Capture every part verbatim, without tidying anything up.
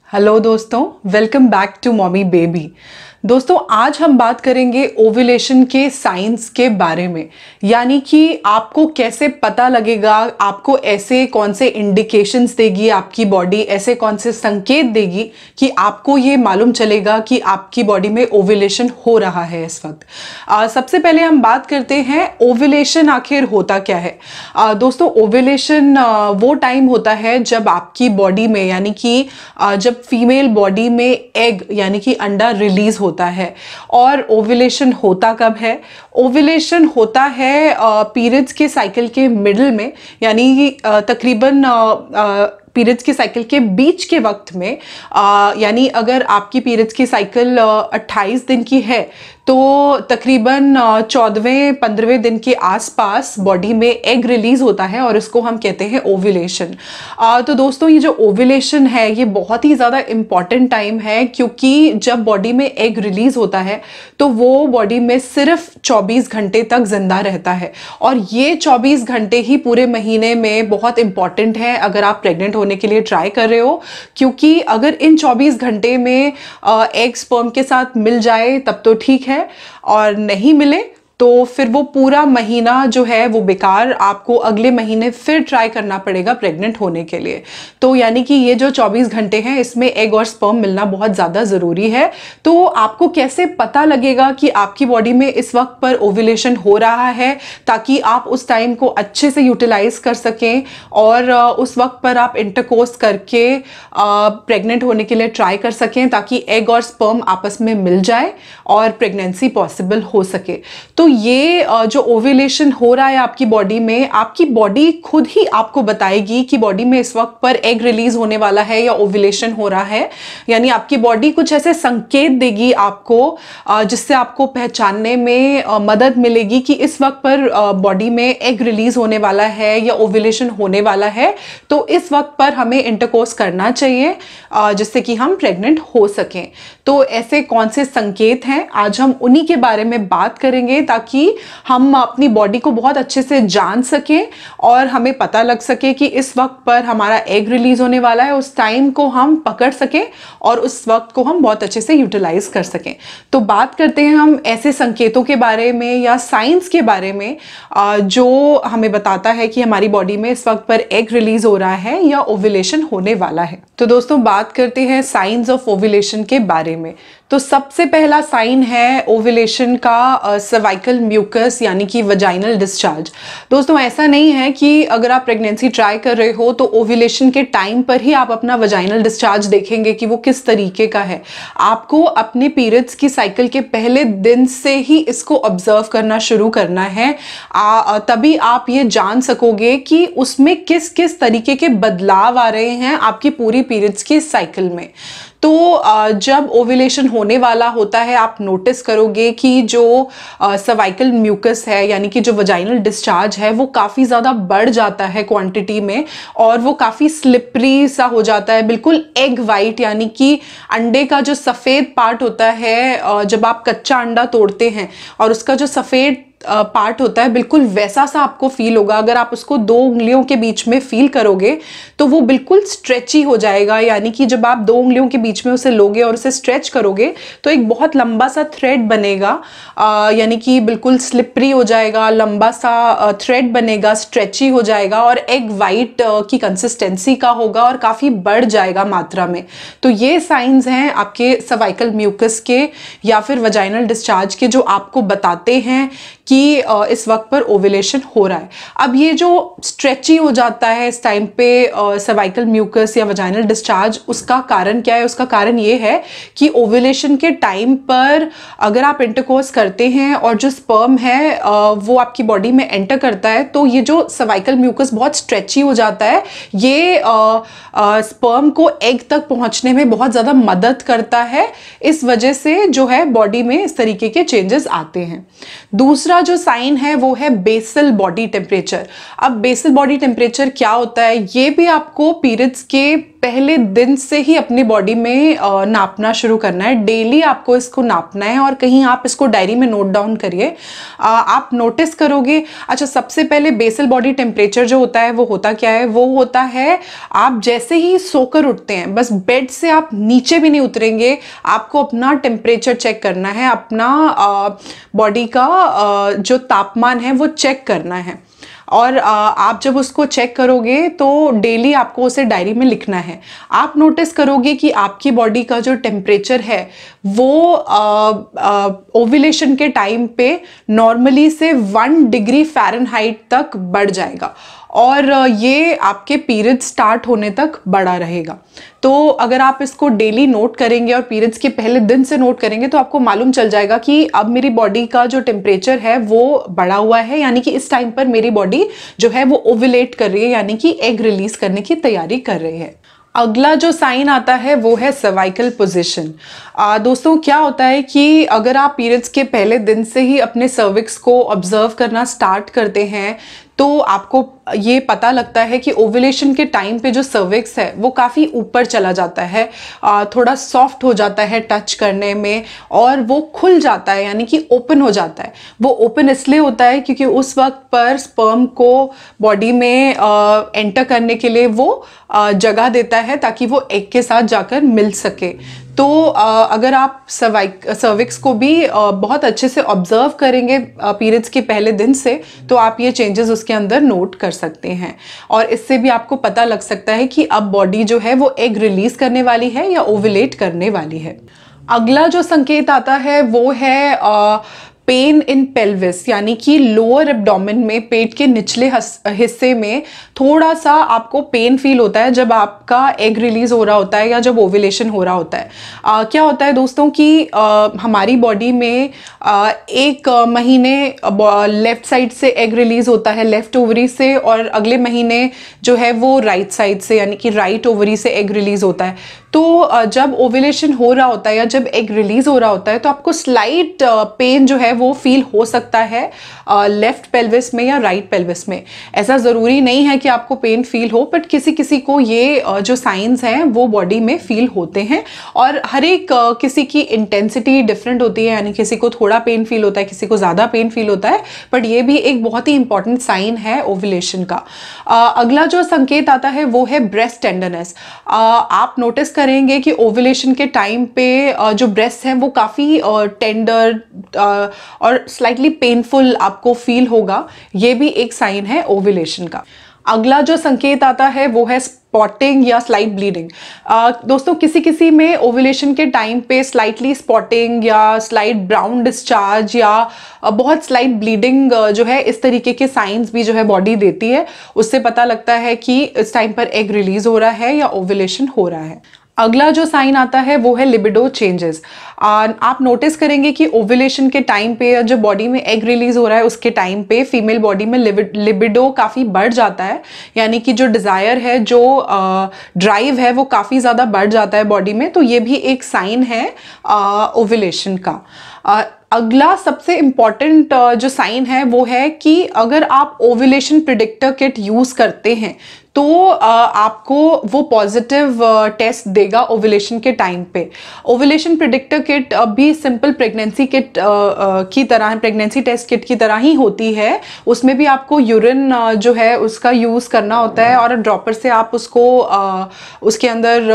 Hello दोस्तों, welcome back to Mommy Baby. दोस्तों, आज हम बात करेंगे ओव्यूलेशन के साइंस के बारे में, यानी कि आपको कैसे पता लगेगा, आपको ऐसे कौन से इंडिकेशंस देगी आपकी बॉडी, ऐसे कौन से संकेत देगी कि आपको ये मालूम चलेगा कि आपकी बॉडी में ओव्यूलेशन हो रहा है इस वक्त। आ, सबसे पहले हम बात करते हैं ओव्यूलेशन आखिर होता क्या है। आ, दोस्तों, ओव्यूलेशन वो टाइम होता है जब आपकी बॉडी में, यानी कि जब फीमेल बॉडी में एग यानी कि अंडा रिलीज होता है। और ओव्यूलेशन होता कब है? ओव्यूलेशन होता है पीरियड्स के साइकिल के मिडिल में, यानी तकरीबन पीरियड्स के साइकिल के बीच के वक्त में। आ, यानी अगर आपकी पीरियड्स की साइकिल अट्ठाईस दिन की है तो तकरीबन चौदहवें पंद्रहवें दिन के आसपास बॉडी में एग रिलीज होता है और इसको हम कहते हैं ओव्यूलेशन। तो दोस्तों, ये जो ओव्यूलेशन है ये बहुत ही ज़्यादा इम्पॉर्टेंट टाइम है, क्योंकि जब बॉडी में एग रिलीज होता है तो वो बॉडी में सिर्फ चौबीस घंटे तक जिंदा रहता है। और ये चौबीस घंटे ही पूरे महीने में बहुत इंपॉर्टेंट है अगर आप प्रेग्नेंट होने के लिए ट्राई कर रहे हो, क्योंकि अगर इन चौबीस घंटे में एग स्पर्म के साथ मिल जाए तब तो ठीक है, और नहीं मिले तो फिर वो पूरा महीना जो है वो बेकार, आपको अगले महीने फिर ट्राई करना पड़ेगा प्रेग्नेंट होने के लिए। तो यानी कि ये जो चौबीस घंटे हैं इसमें एग और स्पर्म मिलना बहुत ज़्यादा ज़रूरी है। तो आपको कैसे पता लगेगा कि आपकी बॉडी में इस वक्त पर ओव्यूलेशन हो रहा है, ताकि आप उस टाइम को अच्छे से यूटिलाइज कर सकें और उस वक्त पर आप इंटरकोर्स करके प्रेग्नेंट होने के लिए ट्राई कर सकें, ताकि एग और स्पर्म आपस में मिल जाए और प्रेगनेंसी पॉसिबल हो सके। तो ये जो ओव्यूलेशन हो रहा है आपकी बॉडी में, आपकी बॉडी खुद ही आपको बताएगी कि बॉडी में इस वक्त पर एग रिलीज होने वाला है या ओव्यूलेशन हो रहा है। यानी आपकी बॉडी कुछ ऐसे संकेत देगी आपको, जिससे आपको पहचानने में मदद मिलेगी कि इस वक्त पर बॉडी में एग रिलीज होने वाला है या ओव्यूलेशन होने वाला है। तो इस वक्त पर हमें इंटरकोर्स करना चाहिए जिससे कि हम प्रेग्नेंट हो सकें। तो ऐसे कौन से संकेत हैं, आज हम उन्हीं के बारे में बात करेंगे, ताकि हम अपनी बॉडी को बहुत अच्छे से जान सकें और हमें पता लग सके कि इस वक्त पर हमारा एग रिलीज होने वाला है, उस टाइम को हम पकड़ सकें और उस वक्त को हम बहुत अच्छे से यूटिलाइज कर सकें। तो बात करते हैं हम ऐसे संकेतों के बारे में या साइंस के बारे में जो हमें बताता है कि हमारी बॉडी में इस वक्त पर एग रिलीज हो रहा है या ओव्यूलेशन होने वाला है। तो दोस्तों, बात करते हैं साइंस ऑफ ओव्यूलेशन के बारे में। तो सबसे पहला साइन है ओव्यूलेशन का सर्वाइकल म्यूकस, यानी कि वजाइनल डिस्चार्ज। दोस्तों, ऐसा नहीं है कि अगर आप प्रेगनेंसी ट्राई कर रहे हो तो ओव्यूलेशन के टाइम पर ही आप अपना वजाइनल डिस्चार्ज देखेंगे कि वो किस तरीके का है। आपको अपने पीरियड्स की साइकिल के पहले दिन से ही इसको ऑब्जर्व करना शुरू करना है, आ, तभी आप ये जान सकोगे कि उसमें किस किस तरीके के बदलाव आ रहे हैं आपकी पूरी पीरियड्स की साइकिल में। तो जब ओव्यूलेशन होने वाला होता है, आप नोटिस करोगे कि जो सर्वाइकल म्यूकस है, यानी कि जो वजाइनल डिस्चार्ज है, वो काफ़ी ज़्यादा बढ़ जाता है क्वांटिटी में, और वो काफ़ी स्लिपरी सा हो जाता है, बिल्कुल एग वाइट, यानी कि अंडे का जो सफ़ेद पार्ट होता है, जब आप कच्चा अंडा तोड़ते हैं और उसका जो सफ़ेद पार्ट होता है, बिल्कुल वैसा सा आपको फील होगा। अगर आप उसको दो उंगलियों के बीच में फील करोगे तो वो बिल्कुल स्ट्रेची हो जाएगा, यानी कि जब आप दो उंगलियों के बीच में उसे लोगे और उसे स्ट्रेच करोगे तो एक बहुत लंबा सा थ्रेड बनेगा, यानी कि बिल्कुल स्लिपरी हो जाएगा, लंबा सा थ्रेड बनेगा, स्ट्रेची हो जाएगा और एग वाइट की कंसिस्टेंसी का होगा और काफ़ी बढ़ जाएगा मात्रा में। तो ये साइंस हैं आपके सर्वाइकल म्यूकस के या फिर वजाइनल डिस्चार्ज के, जो आपको बताते हैं कि इस वक्त पर ओव्यूलेशन हो रहा है। अब ये जो स्ट्रेची हो जाता है इस टाइम पे सर्वाइकल म्यूकस या वजाइनल डिस्चार्ज, उसका कारण क्या है? उसका कारण ये है कि ओव्यूलेशन के टाइम पर अगर आप इंटरकोर्स करते हैं और जो स्पर्म है वो आपकी बॉडी में एंटर करता है, तो ये जो सर्वाइकल म्यूकस बहुत स्ट्रेची हो जाता है, ये स्पर्म को एग तक पहुंचने में बहुत ज़्यादा मदद करता है। इस वजह से जो है बॉडी में इस तरीके के चेंजेस आते हैं। दूसरा जो साइन है वो है बेसल बॉडी टेम्परेचर। अब बेसल बॉडी टेम्परेचर क्या होता है? ये भी आपको पीरियड्स के पहले दिन से ही अपनी बॉडी में नापना शुरू करना है। डेली आपको इसको नापना है और कहीं आप इसको डायरी में नोट डाउन करिए। आप नोटिस करोगे, अच्छा सबसे पहले बेसल बॉडी टेम्परेचर जो होता है वो होता क्या है, वो होता है आप जैसे ही सोकर उठते हैं, बस बेड से आप नीचे भी नहीं उतरेंगे, आपको अपना टेम्परेचर चेक करना है, अपना बॉडी का आ, जो तापमान है वो चेक करना है। और आप जब उसको चेक करोगे तो डेली आपको उसे डायरी में लिखना है। आप नोटिस करोगे कि आपकी बॉडी का जो टेम्परेचर है वो ओव्यूलेशन के टाइम पे नॉर्मली से वन डिग्री फ़ारेनहाइट तक बढ़ जाएगा और ये आपके पीरियड स्टार्ट होने तक बढ़ा रहेगा। तो अगर आप इसको डेली नोट करेंगे और पीरियड्स के पहले दिन से नोट करेंगे तो आपको मालूम चल जाएगा कि अब मेरी बॉडी का जो टेम्परेचर है वो बढ़ा हुआ है, यानी कि इस टाइम पर मेरी बॉडी जो है वो ओव्यूलेट कर रही है, यानी कि एग रिलीज करने की तैयारी कर रही है। अगला जो साइन आता है वो है सर्वाइकल पोजीशन। दोस्तों क्या होता है कि अगर आप पीरियड्स के पहले दिन से ही अपने सर्विक्स को ऑब्जर्व करना स्टार्ट करते हैं तो आपको ये पता लगता है कि ओव्यूलेशन के टाइम पे जो सर्विक्स है वो काफ़ी ऊपर चला जाता है, थोड़ा सॉफ्ट हो जाता है टच करने में और वो खुल जाता है, यानी कि ओपन हो जाता है। वो ओपन इसलिए होता है क्योंकि उस वक्त पर स्पर्म को बॉडी में एंटर करने के लिए वो जगह देता है ताकि वो एग के साथ जाकर मिल सके। तो अगर आप सर्वाइक सर्विक्स को भी बहुत अच्छे से ऑब्जर्व करेंगे पीरियड्स के पहले दिन से तो आप ये चेंजेस उसके अंदर नोट कर सकते हैं और इससे भी आपको पता लग सकता है कि अब बॉडी जो है वो एग रिलीज करने वाली है या ओव्यूलेट करने वाली है। अगला जो संकेत आता है वो है आ, पेन इन पेल्विस, यानी कि लोअर एब्डोमेन में पेट के निचले हिस्से में थोड़ा सा आपको पेन फील होता है जब आपका एग रिलीज हो रहा होता है या जब ओव्यूलेशन हो रहा होता है। आ, क्या होता है दोस्तों कि आ, हमारी बॉडी में आ, एक महीने लेफ्ट साइड से एग रिलीज होता है लेफ्ट ओवरी से और अगले महीने जो है वो राइट साइड से यानी कि राइट ओवरी से एग रिलीज होता है। तो जब ओव्यूलेशन हो रहा होता है या जब एग रिलीज हो रहा होता है तो आपको स्लाइट पेन जो है वो फील हो सकता है लेफ्ट पेल्विस में या राइट पेल्विस में। ऐसा ज़रूरी नहीं है कि आपको पेन फील हो, बट किसी किसी को ये uh, जो साइंस हैं वो बॉडी में फील होते हैं और हर एक uh, किसी की इंटेंसिटी डिफरेंट होती है, यानी किसी को थोड़ा पेन फील होता है, किसी को ज़्यादा पेन फील होता है, बट ये भी एक बहुत ही इंपॉर्टेंट साइन है ओव्यूलेशन का। uh, अगला जो संकेत आता है वो है ब्रेस्ट टेंडरनेस। uh, आप नोटिस करेंगे कि ओव्यूलेशन के टाइम पे uh, जो ब्रेस्ट है वो काफ़ी टेंडर uh, और स्लाइटली पेनफुल आपको फील होगा, ये भी एक साइन है ओव्यूलेशन का। अगला जो संकेत आता है वो है स्पॉटिंग या स्लाइट ब्लीडिंग। दोस्तों किसी किसी में ओव्यूलेशन के टाइम पे स्लाइटली स्पॉटिंग या स्लाइट ब्राउन डिस्चार्ज या uh, बहुत स्लाइट ब्लीडिंग uh, जो है इस तरीके के साइंस भी जो है बॉडी देती है, उससे पता लगता है कि इस टाइम पर एग रिलीज हो रहा है या ओव्यूलेशन हो रहा है। अगला जो साइन आता है वो है लिबिडो चेंजेस। आप नोटिस करेंगे कि ओव्यूलेशन के टाइम पे जब बॉडी में एग रिलीज हो रहा है उसके टाइम पे फीमेल बॉडी में लिबिडो काफ़ी बढ़ जाता है, यानी कि जो डिज़ायर है, जो ड्राइव है वो काफ़ी ज़्यादा बढ़ जाता है बॉडी में। तो ये भी एक साइन है ओव्यूलेशन का। आ, अगला सबसे इम्पॉर्टेंट जो साइन है वो है कि अगर आप ओव्यूलेशन प्रिडिक्टर किट यूज़ करते हैं तो आपको वो पॉजिटिव टेस्ट देगा ओव्यूलेशन के टाइम पे। ओव्यूलेशन प्रिडिक्टर किट भी सिंपल प्रेगनेंसी किट की तरह, प्रेगनेंसी टेस्ट किट की तरह ही होती है। उसमें भी आपको यूरिन जो है उसका यूज़ करना होता है और ड्रॉपर से आप उसको उसके अंदर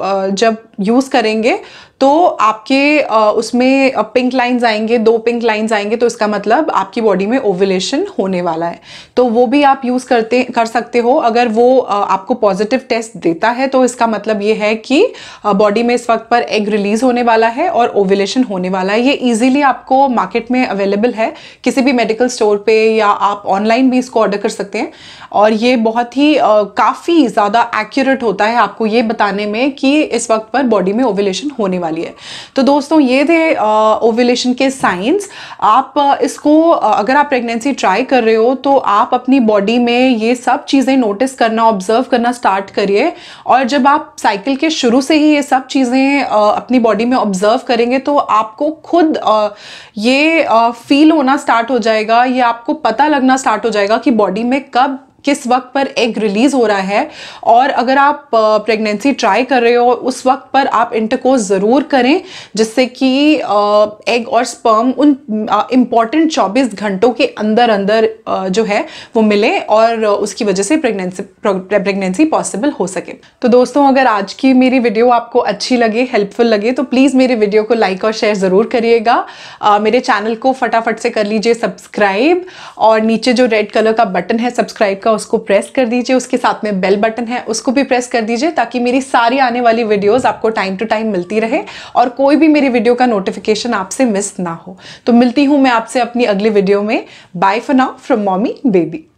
जब यूज़ करेंगे तो आपके उसमें पिंक लाइंस आएंगे, दो पिंक लाइंस आएंगे, तो इसका मतलब आपकी बॉडी में ओव्यूलेशन होने वाला है। तो वो भी आप यूज़ करते कर सकते हो। अगर वो आपको पॉजिटिव टेस्ट देता है तो इसका मतलब ये है कि बॉडी में इस वक्त पर एग रिलीज होने वाला है और ओव्यूलेशन होने वाला है। ये इजीली आपको मार्केट में अवेलेबल है किसी भी मेडिकल स्टोर पे, या आप ऑनलाइन भी इसको ऑर्डर कर सकते हैं और ये बहुत ही काफ़ी ज़्यादा एक्यूरेट होता है आपको ये बताने में कि इस वक्त पर बॉडी में ओव्यूलेशन होने वाली है। तो दोस्तों ये थे ओव्यूलेशन के साइंस। आप इसको अगर आप प्रेगनेंसी ट्राई कर रहे हो तो आप अपनी बॉडी में ये सब चीज़ें नोटिस करना, ऑब्जर्व करना स्टार्ट करिए और जब आप साइकिल के शुरू से ही ये सब चीज़ें अपनी बॉडी में ऑब्जर्व करेंगे तो आपको खुद ये फील होना स्टार्ट हो जाएगा, ये आपको पता लगना स्टार्ट हो जाएगा कि बॉडी में कब किस वक्त पर एग रिलीज हो रहा है, और अगर आप प्रेगनेंसी ट्राई कर रहे हो उस वक्त पर आप इंटरकोर्स ज़रूर करें, जिससे कि एग और स्पर्म उन इम्पॉर्टेंट चौबीस घंटों के अंदर अंदर uh, जो है वो मिले और उसकी वजह से प्रेगनेंसी प्रेगनेंसी पॉसिबल हो सके। तो दोस्तों, अगर आज की मेरी वीडियो आपको अच्छी लगे, हेल्पफुल लगे, तो प्लीज़ मेरे वीडियो को लाइक और शेयर ज़रूर करिएगा। uh, मेरे चैनल को फटाफट से कर लीजिए सब्सक्राइब, और नीचे जो रेड कलर का बटन है सब्सक्राइब का उसको प्रेस कर दीजिए, उसके साथ में बेल बटन है उसको भी प्रेस कर दीजिए, ताकि मेरी सारी आने वाली वीडियोस आपको टाइम टू टाइम मिलती रहे और कोई भी मेरी वीडियो का नोटिफिकेशन आपसे मिस ना हो। तो मिलती हूं मैं आपसे अपनी अगली वीडियो में। Bye for now from Mommy baby.